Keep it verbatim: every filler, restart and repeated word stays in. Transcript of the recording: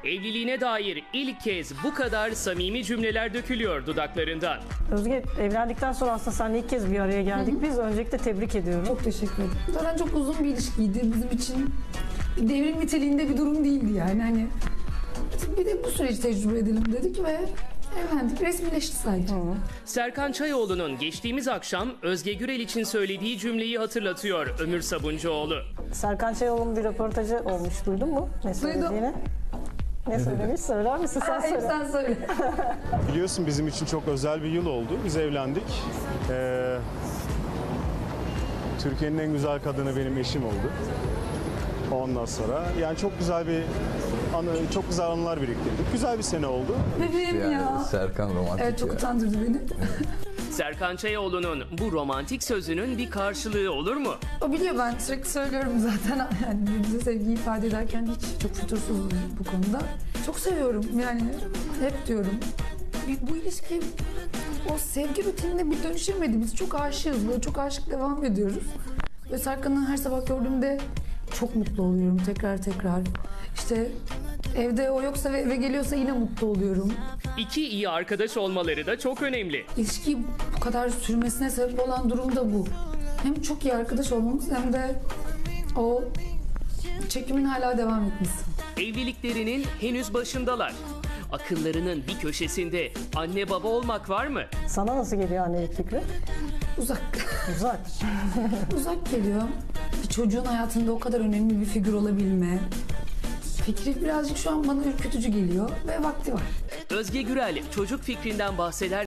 Evliliğine dair ilk kez bu kadar samimi cümleler dökülüyor dudaklarından. Özge, evlendikten sonra aslında seninle ilk kez bir araya geldik. Hı hı. Biz öncelikle tebrik ediyorum. Çok teşekkür ederim. Zaten çok uzun bir ilişkiydi. Bizim için devrim niteliğinde bir durum değildi yani. Hani bir de bu süreci tecrübe edelim dedik ve evlendik. Resmileşti sadece. Hı. Serkan Çayoğlu'nun geçtiğimiz akşam Özge Gürel için söylediği cümleyi hatırlatıyor Ömür Sabuncuoğlu. Serkan Çayoğlu'nun bir röportajı olmuş. Duydun mu? Ne söylediğini? Ne söylemiş? Söyler misin? Sen Aa, söyle. sen söyle. Biliyorsun bizim için çok özel bir yıl oldu. Biz evlendik. Ee, Türkiye'nin en güzel kadını benim eşim oldu. Ondan sonra yani çok güzel bir anı, çok güzel anılar biriktirdik. Güzel bir sene oldu. Bebeğim Yani ya. Serkan romantik. Evet, çok ya. utandırdı beni. Serkan Çayoğlu'nun bu romantik sözünün bir karşılığı olur mu? O biliyor, ben sürekli söylüyorum zaten. Yani birbirimize sevgi ifade ederken hiç çok fütursuzuz bu konuda. Çok seviyorum yani, hep diyorum. Bu ilişki o sevgi rutinine bir dönüşemedi. Biz çok aşığız, böyle çok aşık devam ediyoruz. Ve Serkan'ı her sabah gördüğümde çok mutlu oluyorum tekrar tekrar. İşte evde o yoksa ve eve geliyorsa yine mutlu oluyorum. İki iyi arkadaş olmaları da çok önemli. İlişki bu kadar sürmesine sebep olan durum da bu. Hem çok iyi arkadaş olmamız hem de o çekimin hala devam etmesi. Evliliklerinin henüz başındalar. Akıllarının bir köşesinde anne baba olmak var mı? Sana nasıl geliyor annelik fikri? Uzak. Uzak. Uzak geliyor. Bir çocuğun hayatında o kadar önemli bir figür olabilme fikri birazcık şu an bana ürkütücü geliyor ve vakti var. Özge Gürel çocuk fikrinden bahseder.